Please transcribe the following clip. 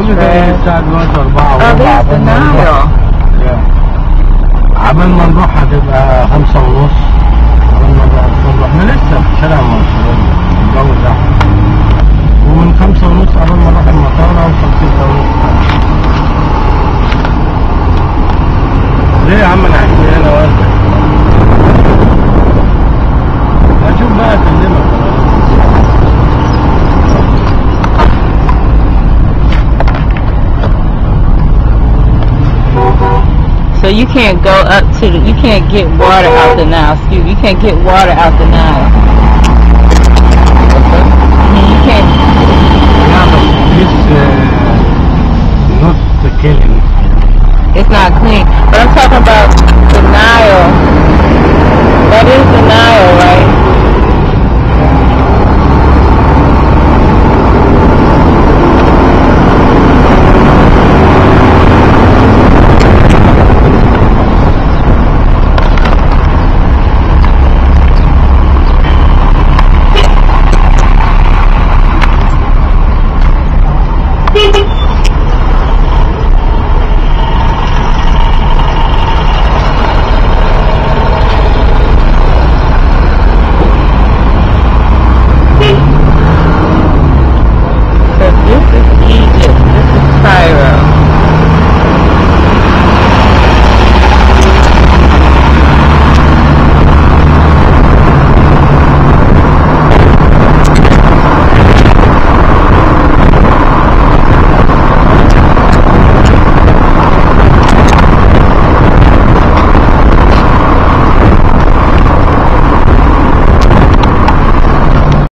كده الساعة دلوقتي 4 Oh, there's the Nile. عبال ما نروح هتبقى 5 ونص. عبال ما نروح الفندق احنا لسه في شارع منصورية الجو زحمة، ومن 5 ونص عبال ما نروح المطار اوصل 6 ونص. ليه يا عم انا عايز هنا واقف؟ هشوف بقى اكلمك. So you can't go up to the, you can't get water out the Nile. You can't get water out the Nile. You can't